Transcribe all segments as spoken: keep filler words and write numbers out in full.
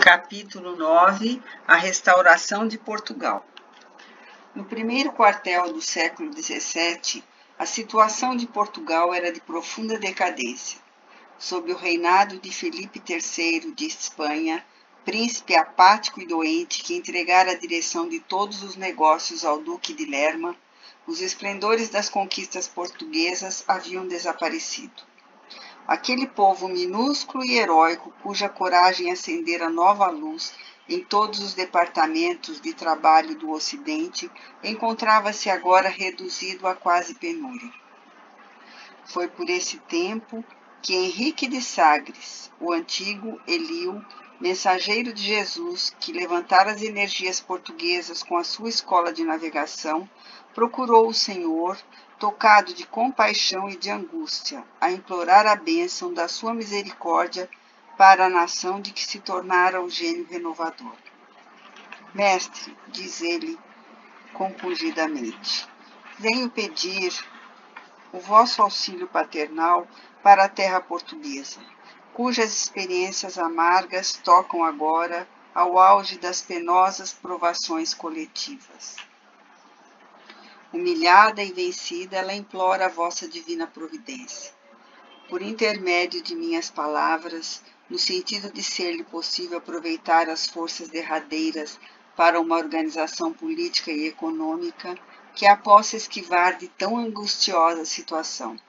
Capítulo nove. A restauração de Portugal. No primeiro quartel do século dezessete, a situação de Portugal era de profunda decadência. Sob o reinado de Filipe terceiro de Espanha, príncipe apático e doente que entregara a direção de todos os negócios ao duque de Lerma, os esplendores das conquistas portuguesas haviam desaparecido. Aquele povo minúsculo e heróico, cuja coragem acendera nova luz em todos os departamentos de trabalho do Ocidente, encontrava-se agora reduzido a quase penúria. Foi por esse tempo que Henrique de Sagres, o antigo Elio, mensageiro de Jesus, que levantara as energias portuguesas com a sua escola de navegação, procurou o Senhor, tocado de compaixão e de angústia, a implorar a bênção da sua misericórdia para a nação de que se tornara o gênio renovador. Mestre, diz ele compungidamente, venho pedir o vosso auxílio paternal para a terra portuguesa, cujas experiências amargas tocam agora ao auge das penosas provações coletivas. Humilhada e vencida, ela implora a vossa divina providência. Por intermédio de minhas palavras, no sentido de ser-lhe possível aproveitar as forças derradeiras para uma organização política e econômica que a possa esquivar de tão angustiosa situação.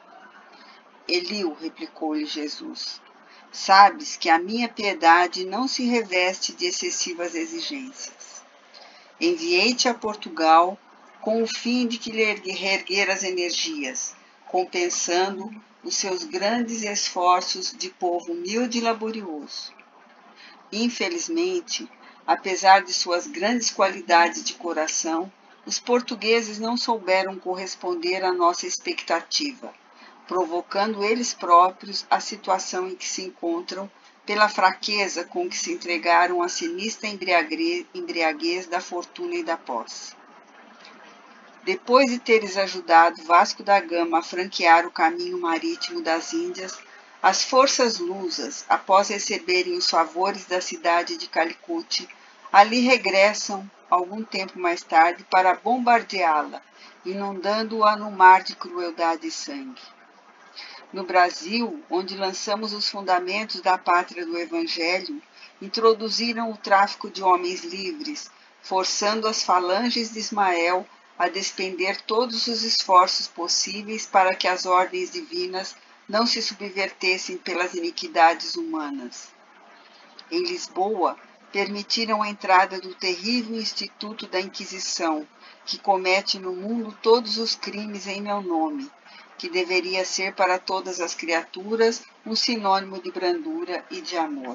Elio, replicou-lhe Jesus, sabes que a minha piedade não se reveste de excessivas exigências. Enviei-te a Portugal com o fim de que lhe reerguer as energias, compensando os seus grandes esforços de povo humilde e laborioso. Infelizmente, apesar de suas grandes qualidades de coração, os portugueses não souberam corresponder à nossa expectativa, provocando eles próprios a situação em que se encontram pela fraqueza com que se entregaram à sinistra embriaguez da fortuna e da posse. Depois de teres ajudado Vasco da Gama a franquear o caminho marítimo das Índias, as forças lusas, após receberem os favores da cidade de Calicut, ali regressam, algum tempo mais tarde, para bombardeá-la, inundando-a no mar de crueldade e sangue. No Brasil, onde lançamos os fundamentos da pátria do Evangelho, introduziram o tráfico de homens livres, forçando as falanges de Ismael a despender todos os esforços possíveis para que as ordens divinas não se subvertessem pelas iniquidades humanas. Em Lisboa, permitiram a entrada do terrível Instituto da Inquisição, que comete no mundo todos os crimes em meu nome, que deveria ser para todas as criaturas um sinônimo de brandura e de amor.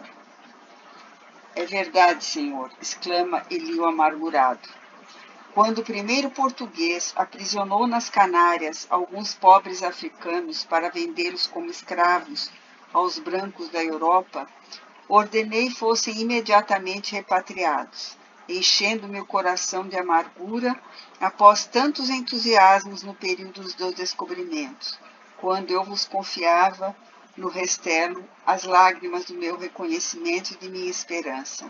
É verdade, Senhor, exclama Elio amargurado. Quando o primeiro português aprisionou nas Canárias alguns pobres africanos para vendê-los como escravos aos brancos da Europa, ordenei fossem imediatamente repatriados, enchendo meu coração de amargura após tantos entusiasmos no período dos descobrimentos, quando eu vos confiava no restelo as lágrimas do meu reconhecimento e de minha esperança.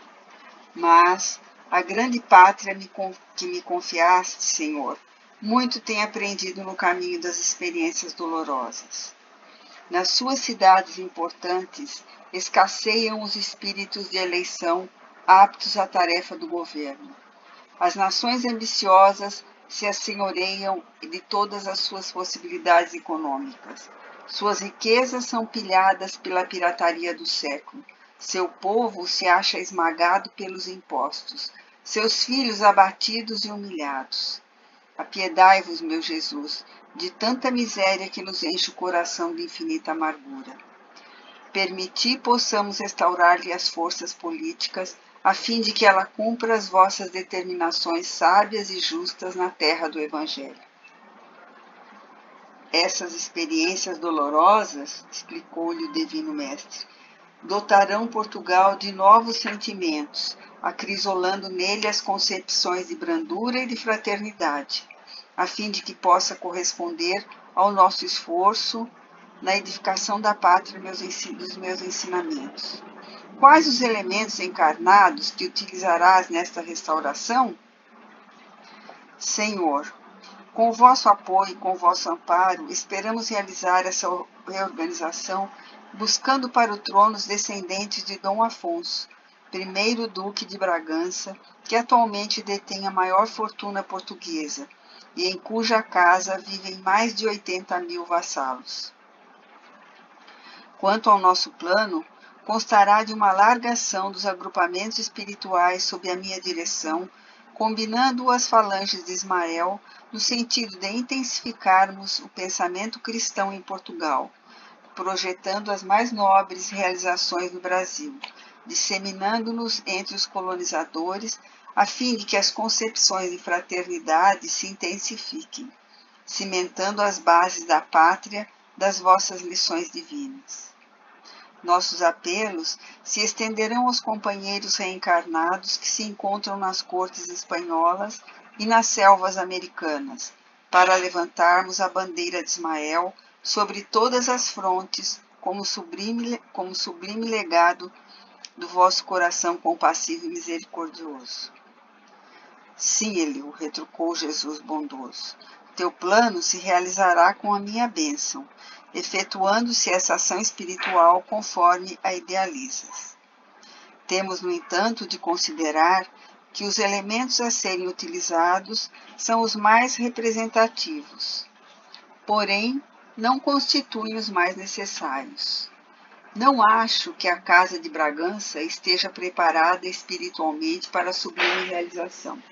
Mas a grande pátria que me confiaste, Senhor, muito tem aprendido no caminho das experiências dolorosas. Nas suas cidades importantes, escasseiam os espíritos de eleição aptos à tarefa do governo. As nações ambiciosas se assenhoreiam de todas as suas possibilidades econômicas. Suas riquezas são pilhadas pela pirataria do século. Seu povo se acha esmagado pelos impostos, seus filhos abatidos e humilhados. Apiedai-vos, meu Jesus, de tanta miséria que nos enche o coração de infinita amargura. Permiti possamos restaurar-lhe as forças políticas, a fim de que ela cumpra as vossas determinações sábias e justas na terra do Evangelho. Essas experiências dolorosas, explicou-lhe o Divino Mestre, dotarão Portugal de novos sentimentos, acrisolando nele as concepções de brandura e de fraternidade, a fim de que possa corresponder ao nosso esforço na edificação da pátria dos meus ensinamentos. Quais os elementos encarnados que utilizarás nesta restauração? Senhor, com o vosso apoio e com o vosso amparo, esperamos realizar essa reorganização, buscando para o trono os descendentes de Dom Afonso, primeiro Duque de Bragança, que atualmente detém a maior fortuna portuguesa e em cuja casa vivem mais de oitenta mil vassalos. Quanto ao nosso plano, constará de uma larga ação dos agrupamentos espirituais sob a minha direção, combinando as falanges de Ismael no sentido de intensificarmos o pensamento cristão em Portugal, projetando as mais nobres realizações no Brasil, disseminando-nos entre os colonizadores, a fim de que as concepções de fraternidade se intensifiquem, cimentando as bases da pátria das vossas lições divinas. Nossos apelos se estenderão aos companheiros reencarnados que se encontram nas cortes espanholas e nas selvas americanas, para levantarmos a bandeira de Ismael sobre todas as frontes como sublime, como sublime legado do vosso coração compassivo e misericordioso. Sim, Eliú, retrucou Jesus bondoso, teu plano se realizará com a minha bênção, efetuando-se essa ação espiritual conforme a idealizas. Temos, no entanto, de considerar que os elementos a serem utilizados são os mais representativos, porém não constituem os mais necessários. Não acho que a Casa de Bragança esteja preparada espiritualmente para a sublime realização.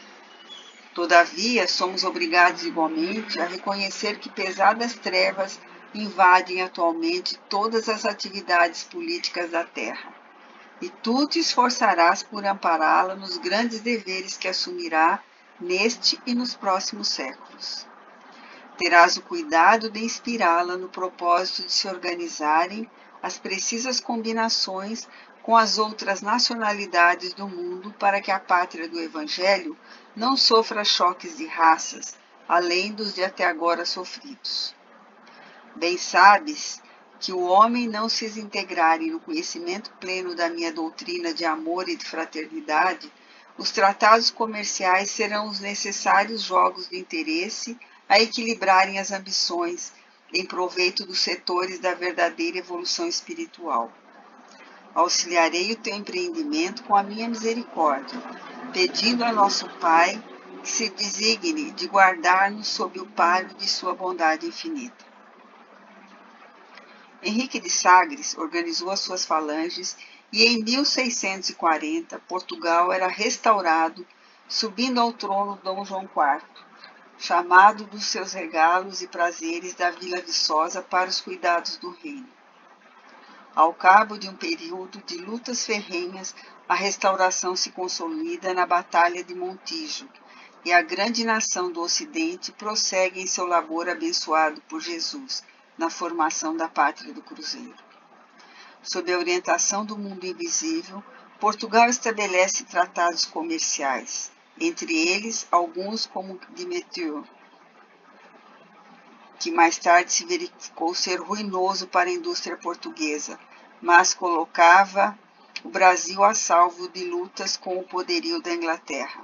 Todavia, somos obrigados igualmente a reconhecer que pesadas trevas invadem atualmente todas as atividades políticas da terra, e tu te esforçarás por ampará-la nos grandes deveres que assumirá neste e nos próximos séculos. Terás o cuidado de inspirá-la no propósito de se organizarem as precisas combinações com as outras nacionalidades do mundo para que a pátria do Evangelho não sofra choques de raças, além dos de até agora sofridos. Bem sabes que o homem não se integrare no conhecimento pleno da minha doutrina de amor e de fraternidade, os tratados comerciais serão os necessários jogos de interesse a equilibrarem as ambições em proveito dos setores da verdadeira evolução espiritual. Auxiliarei o teu empreendimento com a minha misericórdia, pedindo a nosso Pai que se designe de guardar-nos sob o pálio de sua bondade infinita. Henrique de Sagres organizou as suas falanges e em mil seiscentos e quarenta Portugal era restaurado, subindo ao trono Dom João quarto, chamado dos seus regalos e prazeres da Vila Viçosa para os cuidados do reino. Ao cabo de um período de lutas ferrenhas, a restauração se consolida na Batalha de Montijo, e a grande nação do Ocidente prossegue em seu labor abençoado por Jesus, na formação da pátria do Cruzeiro. Sob a orientação do mundo invisível, Portugal estabelece tratados comerciais, entre eles alguns como Demétrio, que mais tarde se verificou ser ruinoso para a indústria portuguesa, mas colocava o Brasil a salvo de lutas com o poderio da Inglaterra.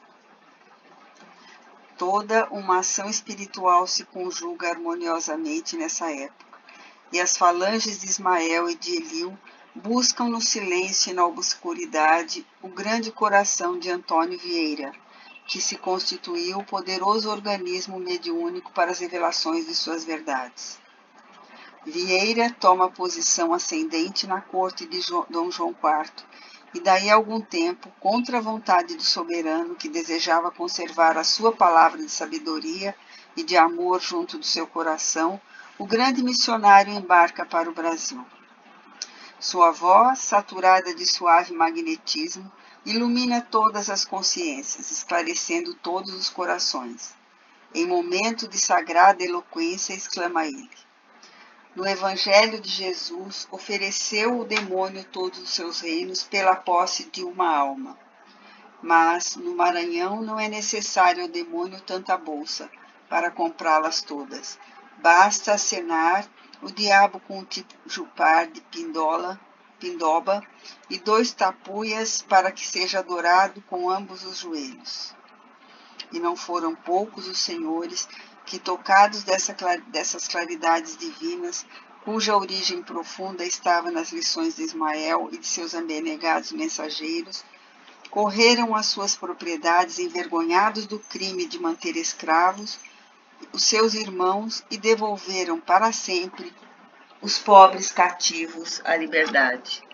Toda uma ação espiritual se conjuga harmoniosamente nessa época, e as falanges de Ismael e de Eliú buscam no silêncio e na obscuridade o grande coração de Antônio Vieira, que se constituiu poderoso organismo mediúnico para as revelações de suas verdades. Vieira toma posição ascendente na corte de Dom João quarto, e daí a algum tempo, contra a vontade do soberano que desejava conservar a sua palavra de sabedoria e de amor junto do seu coração, o grande missionário embarca para o Brasil. Sua voz, saturada de suave magnetismo, ilumina todas as consciências, esclarecendo todos os corações. Em momento de sagrada eloquência, exclama ele: no Evangelho de Jesus, ofereceu o demônio todos os seus reinos pela posse de uma alma. Mas, no Maranhão, não é necessário ao demônio tanta bolsa para comprá-las todas. Basta acenar o diabo com o tijupar de pindola, pindoba e dois tapuias para que seja adorado com ambos os joelhos. E não foram poucos os senhores que, tocados dessa, dessas claridades divinas, cuja origem profunda estava nas lições de Ismael e de seus abnegados mensageiros, correram às suas propriedades envergonhados do crime de manter escravos os seus irmãos e devolveram para sempre os pobres cativos à liberdade.